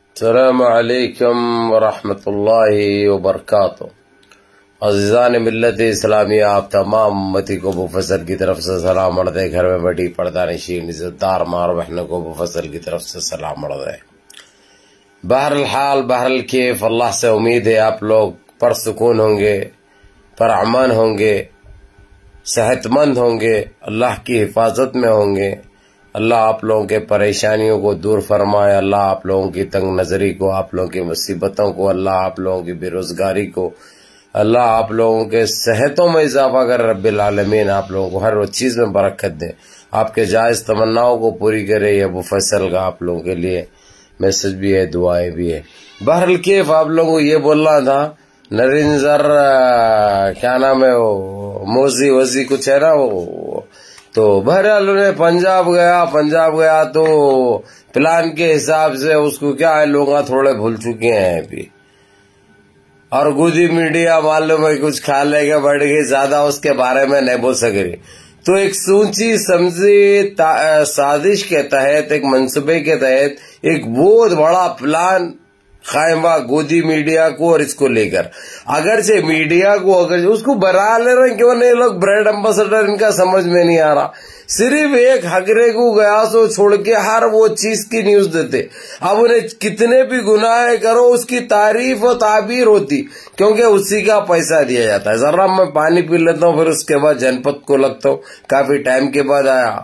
अस्सलामु अलैकुम वरहमतुल्लाहि वबरकातुहू। अज़ीज़ान मिल्लत इस्लामिया, आप तमाम उम्मती को मुफस्सल की तरफ से सलाम अर्ज़ है। घर में बैठी पर्दा नशीन इज़्ज़तदार मार बहनों को मुफस्सल की तरफ से सलाम अर्ज़ है। बहरल हाल बहरल कैफ, अल्लाह से उम्मीद है आप लोग परसुकून होंगे, परअमन होंगे, सेहतमंद होंगे, अल्लाह की हिफाजत में होंगे। अल्लाह आप लोगों के परेशानियों को दूर फरमाए। अल्लाह आप लोगों की तंग नजरी को, आप लोगों की मुसीबतों को, अल्लाह आप लोगों की बेरोजगारी को, अल्लाह आप लोगों के सेहतों में इजाफा कर रब्बिल आलमीन। आप लोगों को हर चीज में बरकत दे, आपके जायज तमन्नाओं को पूरी करे। यह मुफस्सल का आप लोगों के लिए मैसेज भी है, दुआएं भी है। बहरल कैफ, आप लोगों को ये बोलना था, नरेंद्र क्या नाम है वो, मोजी वजी कुछ है ना वो, तो बहरहाल उन्हें पंजाब गया तो प्लान के हिसाब से उसको क्या है, लोग थोड़े भूल चुके हैं अभी। और गोदी मीडिया मालूम है कुछ खा लेगा बढ़ गई, ज्यादा उसके बारे में नहीं बोल सके। तो एक सोची समझी साजिश के तहत, एक मंसूबे के तहत एक बहुत बड़ा प्लान कायम हुआ गोदी मीडिया को और इसको लेकर। अगर से मीडिया को अगर उसको बना ले रहे, क्यों नहीं लोग ब्रांड एम्बेसडर, इनका समझ में नहीं आ रहा। सिर्फ एक हगरे को गया सो छोड़ के हर वो चीज की न्यूज देते। अब उन्हें कितने भी गुनाह करो उसकी तारीफ और ताबीर होती, क्योंकि उसी का पैसा दिया जाता है। जरा मैं पानी पी लेता हूँ, फिर उसके बाद जनपद को लगता हूँ। काफी टाइम के बाद आया।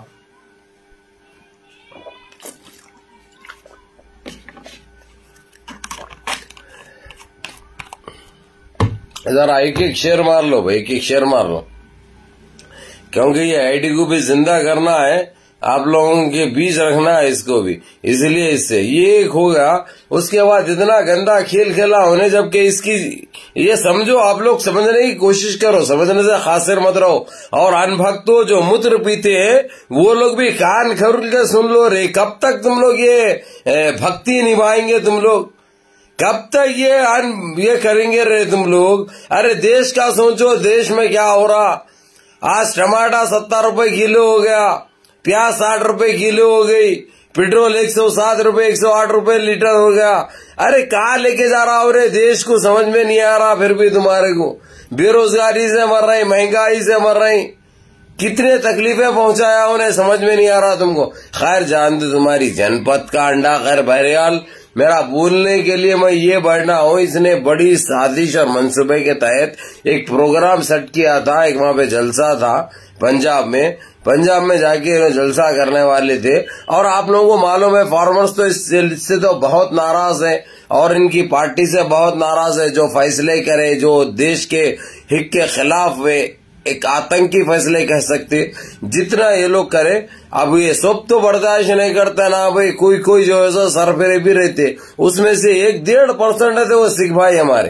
जरा एक एक शेर मार लो भाई, एक एक शेर मार लो, क्योंकि ये आईडी को भी जिंदा करना है, आप लोगों के बीच रखना है इसको भी। इसलिए इससे ये एक हो गया। उसके बाद इतना गंदा खेल खेला उन्हें, जबकि इसकी ये समझो, आप लोग समझने की कोशिश करो, समझने से खासिर मत रहो। और अनभक्तों जो मूत्र पीते हैं वो लोग भी कान खोल के सुन लो रे। कब तक तुम लोग ये भक्ति निभाएंगे? तुम लोग कब तक ये करेंगे रे तुम लोग? अरे देश का सोचो, देश में क्या हो रहा। आज टमाटर 70 रुपए किलो हो गया, प्याज 60 रुपए किलो हो गई, पेट्रोल 107 रुपए 108 रुपए लीटर हो गया। अरे कहाँ लेके जा रहा हो रे देश को? समझ में नहीं आ रहा। फिर भी तुम्हारे को बेरोजगारी से मर रहे, महंगाई से मर रहे, कितने तकलीफें पहुंचाया उन्हें, समझ में नहीं आ रहा तुमको। खैर जान दो तुम्हारी जनपद का अंडा। खैर बहरहाल मेरा बोलने के लिए मैं ये बढ़ना हूँ, इसने बड़ी साजिश और मंसूबे के तहत एक प्रोग्राम सेट किया था। एक वहां पे जलसा था पंजाब में जाके जलसा करने वाले थे। और आप लोगों को मालूम है फार्मर्स तो इससे तो बहुत नाराज है और इनकी पार्टी से बहुत नाराज है। जो फैसले करे, जो देश के हित के खिलाफ वे एक आतंकी फैसले कह सकते, जितना ये लोग करे। अब ये सब तो बर्दाश्त नहीं करता ना भाई। कोई जो है सरफेरे भी रहते, उसमें से 1-1.5% रहते वो सिख भाई हमारे।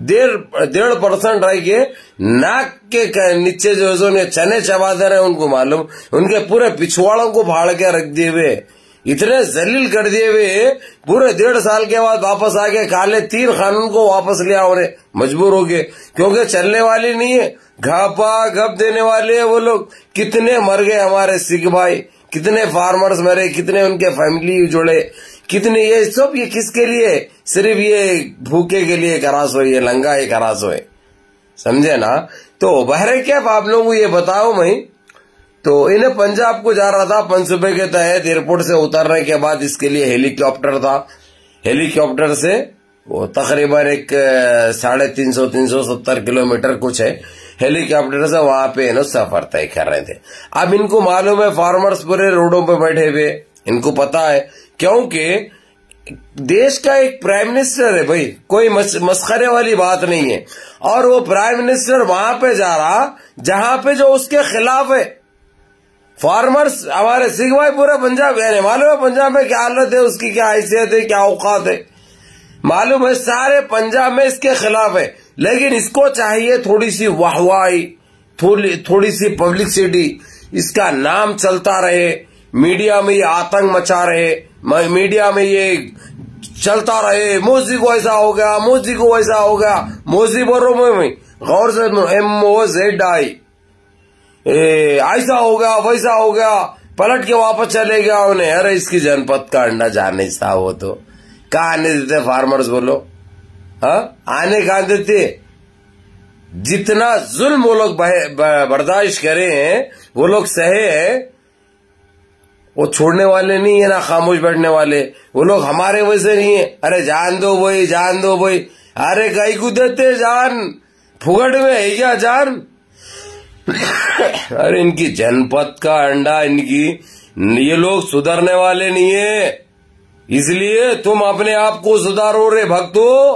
1.5% रह के नाक के नीचे जो है चने चबा दे रहे, उनको मालूम। उनके पूरे पिछवाड़ों को फाड़ के रख दिए हुए, इतने जलील कर दिए हुए। पूरे 1.5 साल के बाद वापस आके काले तीर कानून को वापस लिया उन्हें, मजबूर हो गए, क्योंकि चलने वाली नहीं है। घापा घप देने वाले हैं वो लोग। कितने मर गए हमारे सिख भाई, कितने फार्मर्स मरे, कितने उनके फैमिली जुड़े, कितने। ये सब ये किसके लिए? सिर्फ ये भूखे के लिए करा सो, ये लंगा ये करा सो है, समझे ना। तो बहरे क्या आप लोगों को ये बताओ मैं, तो इन्हें पंजाब को जा रहा था मंसूबे के तहत। एयरपोर्ट से उतरने के बाद इसके लिए हेलीकॉप्टर था। हेलीकॉप्टर से वो तकरीबन एक 350-370 किलोमीटर कुछ है। हेलीकॉप्टर से वहां पे सफर तय कर रहे थे। अब इनको मालूम है, फार्मर्स पूरे रोडों पे बैठे हुए, इनको पता है, क्योंकि देश का एक प्राइम मिनिस्टर है भाई, कोई मस्खरे वाली बात नहीं है। और वो प्राइम मिनिस्टर वहां पे जा रहा जहां पे जो उसके खिलाफ है। फार्मर्स हमारे सिख भाई पूरे पंजाब, यानी मालूम है पंजाब में क्या हालत है, उसकी क्या हैसियत है, क्या औकात है, मालूम है। सारे पंजाब में इसके खिलाफ है, लेकिन इसको चाहिए थोड़ी सी वाहवाही, थोड़ी सी पब्लिसिटी, इसका नाम चलता रहे, मीडिया में ये आतंक मचा रहे, मीडिया में ये चलता रहे। मोदी को ऐसा हो गया, मोदी को वैसा हो गया। मोदी बोलो में गौर से MOZI, ऐसा हो गया वैसा हो गया, पलट के वापस चले गया उन्हें। अरे इसकी जनपद का अंडा जाने था वो तो कहाँ आने देते फार्मर्स बोलो? हाँ, आने कहाँ देते? जितना जुल्म वो लोग बर्दाश्त करे हैं, वो लोग सहे हैं, वो छोड़ने वाले नहीं है ना खामोश बैठने वाले। वो लोग हमारे वैसे नहीं है, अरे जान दो भाई, जान दो भाई। अरे कहीं को देते जान, फुगड़ में है क्या जान? अरे इनकी जनपद का अंडा, इनकी, ये लोग सुधरने वाले नहीं है, इसलिए तुम अपने आप को सुधारो रे भक्तों।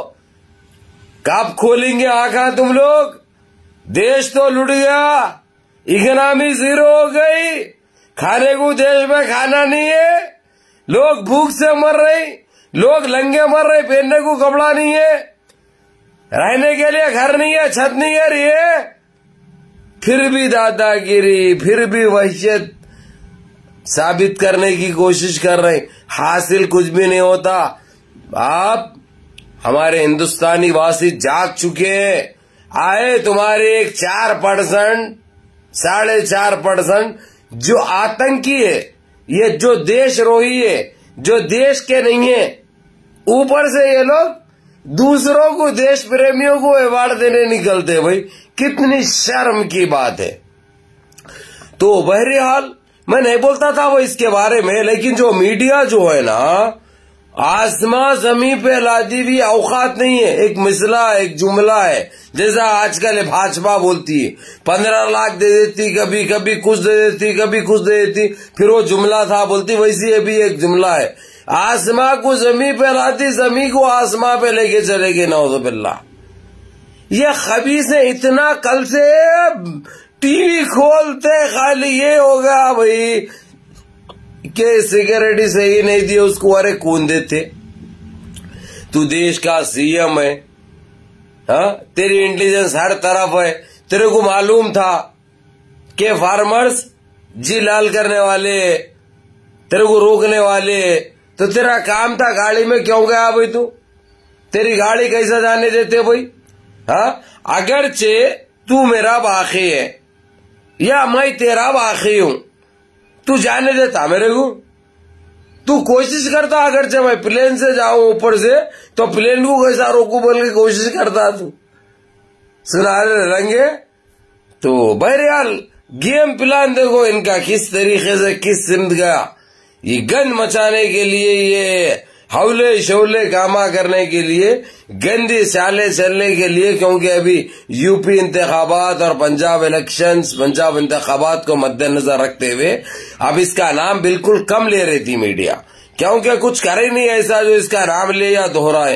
कब खोलेंगे आंखा तुम लोग? देश तो लुट गया, इकोनॉमी जीरो हो गई, खाने को देश में खाना नहीं है, लोग भूख से मर रहे, लोग लंगे मर रहे, पहनने को कपड़ा नहीं है, रहने के लिए घर नहीं है, छत नहीं है रही, फिर भी दादागिरी, फिर भी वहशत साबित करने की कोशिश कर रहे, हासिल कुछ भी नहीं होता। आप हमारे हिंदुस्तानी वासी जाग चुके हैं। आए तुम्हारे एक 4%, 4.5% जो आतंकी है, ये जो देशद्रोही है, जो देश के नहीं है, ऊपर से ये लोग दूसरों को, देश प्रेमियों को अवार्ड देने निकलते। भाई कितनी शर्म की बात है। तो बहरहाल मैं नहीं बोलता था वो इसके बारे में, लेकिन जो मीडिया जो है ना, आसमां जमीन पे लादी भी औकात नहीं है। एक मिसला, एक जुमला है, जैसा आजकल भाजपा बोलती है, 15 लाख दे देती, कभी कभी कुछ दे देती, कभी कुछ दे देती, फिर वो जुमला था बोलती, वैसी ये भी एक जुमला है। आसमां को जमीन पे लाती, जमीन को आसमां पे लेके चलेगी, नौजुबिल्लाह। ये खबीस है इतना, कल से टीवी खोलते खाली ये होगा भाई के सिक्योरिटी सही नहीं दी उसको, अरे कौन देते? तू देश का सीएम है, हाँ, तेरी इंटेलिजेंस हर तरफ है, तेरे को मालूम था कि फार्मर्स जी लाल करने वाले, तेरे को रोकने वाले, तो तेरा काम था गाड़ी में क्यों गया भाई? तू तेरी गाड़ी कैसा जाने देते भाई? हाँ, अगरचे तू मेरा बाकी है या मैं तेरा बाकी हूं, तू जाने देता मेरे को? तू कोशिश करता, अगर जब मैं प्लेन से जाऊं ऊपर से, तो प्लेन को कैसा रोकू बोल के कोशिश करता तू? सुना रंगे। तो बहरहाल गेम प्लान देखो इनका किस तरीके से, किस सिमत गया। ये गंद मचाने के लिए, ये हौले शौले कामा करने के लिए, गंदी चालें चलने के लिए, क्योंकि अभी यूपी इंतखाबात और पंजाब इलेक्शंस, पंजाब इंतखाबात को मद्देनजर रखते हुए अब इसका नाम बिल्कुल कम ले रही थी मीडिया, क्योंकि कुछ करे नहीं ऐसा जो इसका नाम ले या दोहराए।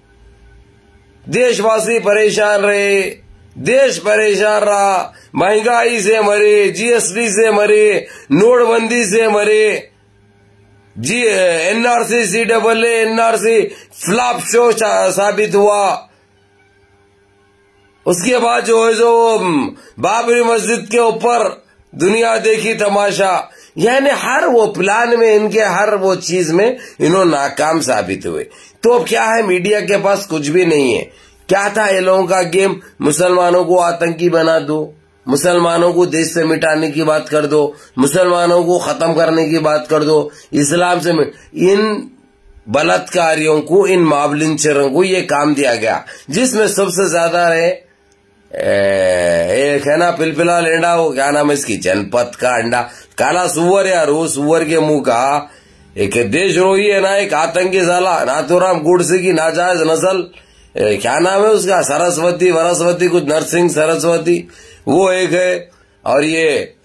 देशवासी परेशान रहे, देश परेशान रहा, महंगाई से मरे, जीएसटी से मरे, नोटबंदी से मरे, जी NRC, CAA NRC flop show साबित हुआ। उसके बाद जो है, जो बाबरी मस्जिद के ऊपर दुनिया देखी तमाशा, यानी हर वो प्लान में, इनके हर वो चीज में इन्होंने नाकाम साबित हुए। तो अब क्या है, मीडिया के पास कुछ भी नहीं है। क्या था ये लोगों का गेम? मुसलमानों को आतंकी बना दो, मुसलमानों को देश से मिटाने की बात कर दो, मुसलमानों को खत्म करने की बात कर दो, इस्लाम से इन बलात्कारियों को, इन मावलिंचरों को ये काम दिया गया, जिसमें सबसे ज्यादा है एक है ना पिलपिला लेंडा, हो क्या नाम है इसकी, जनपद का अंडा, काला सुअर यार, वो सुअर के मुंह का एक देशद्रोही है ना, एक आतंकी साला, नाथूराम गोडसे की नाजायज नस्ल, क्या नाम है उसका, सरस्वती वरस्वती कुछ, नरसिंह सरस्वती, वो एक है। और ये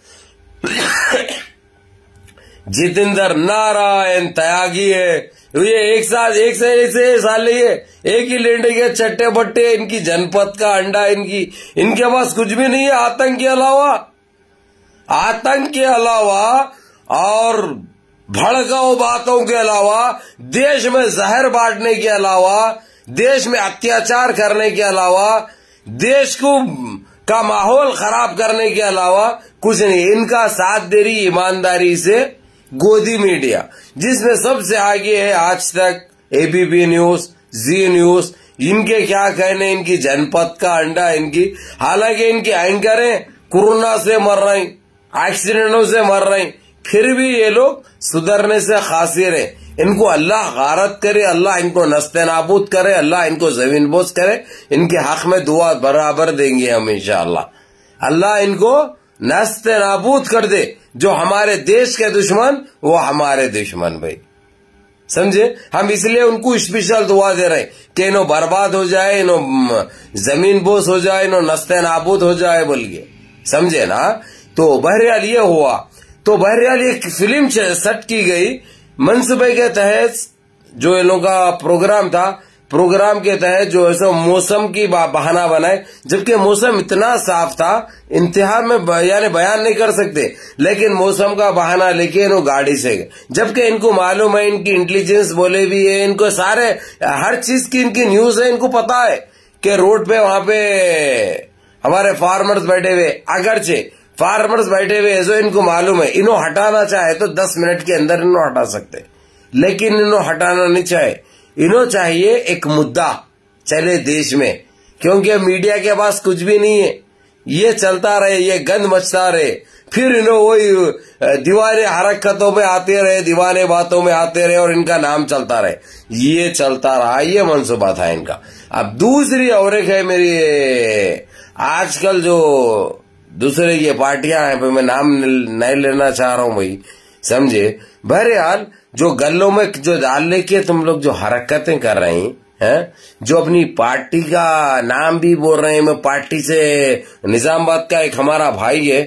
जितेंद्र नारायण त्यागी है, ये एक से साल ये एक ही लेंडे के चट्टे बट्टे, इनकी जनपद का अंडा, इनके पास कुछ भी नहीं है आतंक के अलावा और भड़काऊ बातों के अलावा, देश में जहर बांटने के अलावा, देश में अत्याचार करने के अलावा, देश का माहौल खराब करने के अलावा कुछ नहीं। इनका साथ दे रही ईमानदारी से गोदी मीडिया, जिसमें सबसे आगे है आज तक, ABP न्यूज, जी न्यूज। इनके क्या कहने, इनकी जनपद का अंडा इनकी, हालांकि इनके एंकर हैं कोरोना से मर रहे, एक्सीडेंटों से मर रहे, फिर भी ये लोग सुधरने से खासिर है। इनको अल्लाह गारत करे, अल्लाह इनको नस्ते नाबूद करे, अल्लाह इनको जमीन बोझ करे। इनके हक में दुआ बराबर देंगे हम इंशाअल्लाह। अल्लाह इनको नस्ते नाबूद कर दे। जो हमारे देश के दुश्मन वो हमारे दुश्मन भाई, समझे। हम इसलिए उनको स्पेशल दुआ दे रहे हैं कि इन्हों बर्बाद हो जाए, इन्हों जमीन बोझ हो जाए, इन्हों नस्ते नाबूद हो जाए बोल के, समझे ना। तो बहरहाल ये हुआ। तो बहरहाल एक फिल्म सेट की गई मनसूबे के तहत, जो इन लोगों का प्रोग्राम था। प्रोग्राम के तहत जो है मौसम की बहाना बनाए, जबकि मौसम इतना साफ था इंतहा में यानी बयान नहीं कर सकते, लेकिन मौसम का बहाना लेके इन्हों गाड़ी से गए। जबकि इनको मालूम है, इनकी इंटेलिजेंस बोले भी है, इनको सारे हर चीज की इनकी न्यूज है। इनको पता है कि रोड पे वहां पे हमारे फार्मर्स बैठे हुए, अगरचे फार्मर्स बैठे हुए जो इनको मालूम है, इन्हों हटाना चाहे तो 10 मिनट के अंदर इन्हों हटा सकते, लेकिन इन्हों हटाना नहीं चाहे। इन्हों चाहिए एक मुद्दा चले देश में, क्योंकि मीडिया के पास कुछ भी नहीं है। ये चलता रहे, ये गंद मचता रहे, फिर इन्हों वही दीवाने हरकतों में आते रहे, दीवाने बातों में आते रहे और इनका नाम चलता रहे। ये चलता रहा, ये मनसूबा था इनका। अब दूसरी और एक है मेरी, आजकल जो दूसरे ये पार्टियां हैं, मैं नाम नहीं लेना चाह रहा हूं भाई, समझे। बहरहाल जो गल्लों में जो डालने के तुम लोग जो हरकतें कर रहे हैं, जो अपनी पार्टी का नाम भी बोल रहे हैं। मैं पार्टी से निजामाबाद का एक हमारा भाई है,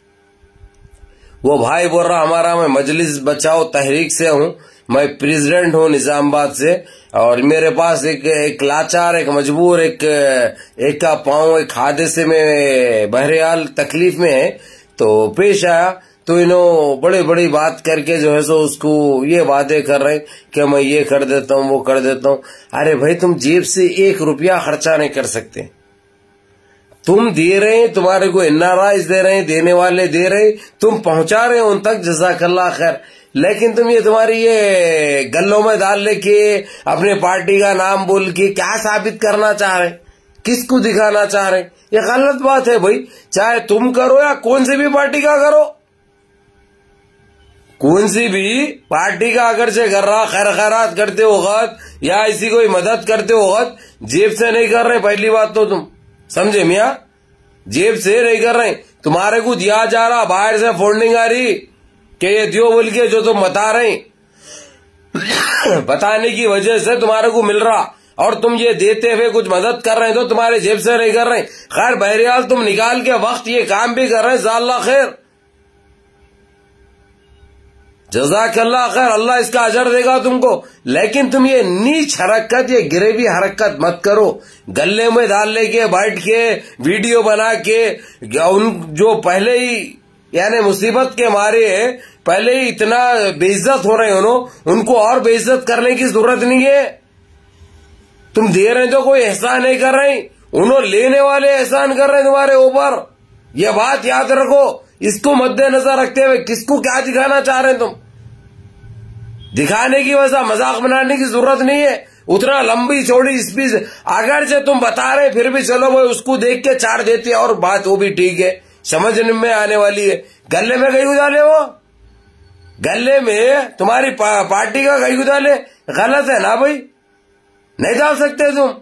वो भाई बोल रहा हमारा, मैं मजलिस बचाओ तहरीक से हूं, मैं प्रेसिडेंट हूं निजामाबाद से, और मेरे पास एक लाचार, एक मजबूर, एक का पांव एक हादसे में बहरहाल तकलीफ में है, तो पेश आया। तो इन्हों बड़ी बड़ी बात करके जो है सो उसको ये वादे कर रहे कि मैं ये कर देता हूं, वो कर देता हूं। अरे भाई, तुम जेब से 1 रुपया खर्चा नहीं कर सकते। तुम दे रहे हैं, तुम्हारे को एनआरआई दे रहे हैं, देने वाले दे रहे हैं, तुम पहुंचा रहे हो उन तक, जज़ाकल्लाह खैर। लेकिन तुम ये तुम्हारी ये गल्लों में डाल लेके अपने पार्टी का नाम बोल के क्या साबित करना चाह रहे, किसको दिखाना चाह रहे? ये गलत बात है भाई। चाहे तुम करो या कौन सी भी पार्टी का करो, कौन सी भी पार्टी का अगर से कर रहा, खैर खैरात करते हो वक्त या ऐसी कोई मदद करते हो वक्त, जेब से नहीं कर रहे। पहली बात तो तुम समझे मियाँ, जेब से नहीं कर रहे। तुम्हारे को दिया जा रहा, बाहर से फंडिंग आ रही कि ये दियो बोल के, जो तुम बता रहे बताने की वजह से तुम्हारे को मिल रहा, और तुम ये देते हुए कुछ मदद कर रहे हैं तो तुम्हारे जेब से नहीं कर रहे। खैर बहरहाल तुम निकाल के वक्त ये काम भी कर रहे हैं, जाल्लाह खैर, जज़ाकल्लाह खैर, अल्लाह इसका अजर देगा तुमको। लेकिन तुम ये नीच हरकत, ये गिरेवी हरकत मत करो। गले में डाल लेके बैठ के वीडियो बना के, उन जो पहले ही यानी मुसीबत के मारे पहले ही इतना बेइज्जत हो रहे हो, उनको और बेइज्जत करने की जरूरत नहीं है। तुम दे रहे तो कोई एहसान नहीं कर रहे, उन्होंने लेने वाले एहसान कर रहे हैं तुम्हारे ऊपर। ये बात याद रखो। इसको मद्देनजर रखते हुए किसको क्या दिखाना चाह रहे हैं तुम? दिखाने की वजह मजाक बनाने की जरूरत नहीं है। उतना लंबी चौड़ी स्पीच अगर से तुम बता रहे फिर भी चलो वो उसको देख के चार देते और बात वो भी ठीक है, समझने में आने वाली है। गले में कहीं डाले, वो गले में तुम्हारी पार्टी का कहीं डाले, गलत है ना भाई, नहीं डाल सकते तुम।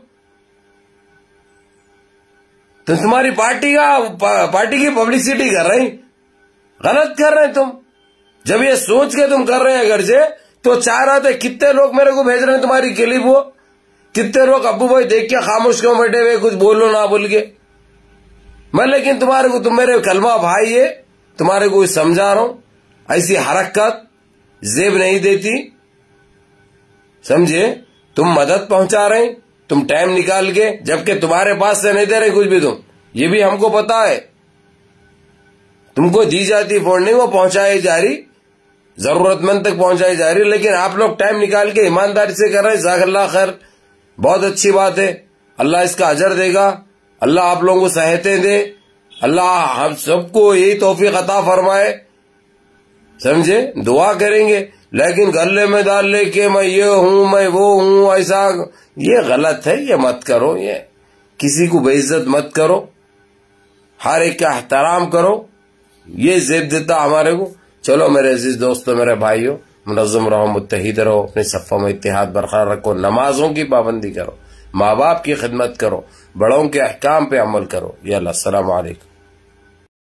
तो तुम्हारी पार्टी की पब्लिसिटी कर रहे, गलत कर रहे तुम। जब ये सोच के तुम कर रहे हैं अगर से, तो चाह रहा था कितने लोग मेरे को भेज रहे हैं तुम्हारी क्लिप, वो कितने लोग अब्बू भाई देख के खामोश क्यों बैठे हुए, कुछ बोलो ना बोल के। मैं लेकिन तुम्हारे को, तुम मेरे कलमा भाई है, तुम्हारे को समझा रहा हूं, ऐसी हरकत जेब नहीं देती, समझे। तुम मदद पहुंचा रहे, तुम टाइम निकाल के, जबकि तुम्हारे पास से नहीं दे रहे कुछ भी तुम, ये भी हमको पता है। तुमको दी जाती फंडिंग वो पहुंचाई जा रही, जरूरतमंद तक पहुंचाई जा रही, लेकिन आप लोग टाइम निकाल के ईमानदारी से कर रहे हैं, जज़ाकल्लाह खैर, बहुत अच्छी बात है। अल्लाह इसका अजर देगा, अल्लाह आप लोगों को सहायतें दे, अल्लाह हम सबको यही तौफीक अता फरमाए, समझे। दुआ करेंगे, लेकिन गले में डाल लेके मैं ये हूं, मैं वो हूं, ऐसा ये गलत है, ये मत करो। ये किसी को बेइज्जत मत करो, हर एक का एहतराम करो, ये जेब देता हमारे को। चलो मेरे अजीज दोस्तों, मेरे भाइयों, मुनज़्ज़म रहो, मुत्तहिद रहो, अपने सफ़ों में इत्तेहाद बरकरार रखो, नमाजों की पाबंदी करो, माँ बाप की खिदमत करो, बड़ों के अहकाम पे अमल करो। या अल्लाह, अस्सलामु अलैकुम।